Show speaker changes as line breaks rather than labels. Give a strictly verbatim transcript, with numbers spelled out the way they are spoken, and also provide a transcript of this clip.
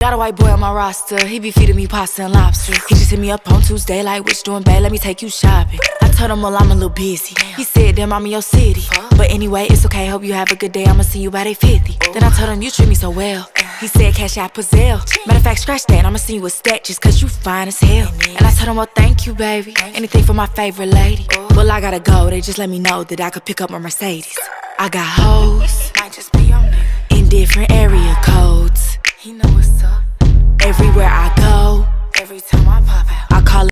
Got a white boy on my roster, he be feeding me pasta and lobster. He just hit me up on Tuesday like, what you doing, babe? Let me take you shopping. I told him, well, I'm a little busy. He said, damn, I'm in your city. But anyway, it's okay, hope you have a good day. I'ma see you by day fifty. Then I told him, you treat me so well. He said, cash out Pazelle. Matter of fact, scratch that, I'ma see you a stack just cause you fine as hell. And I told him, well, thank you, baby. Anything for my favorite lady. Well, I gotta go, they just let me know that I could pick up my Mercedes. I got hoes, might just be on there, in different area codes. He know what's up. Everywhere I go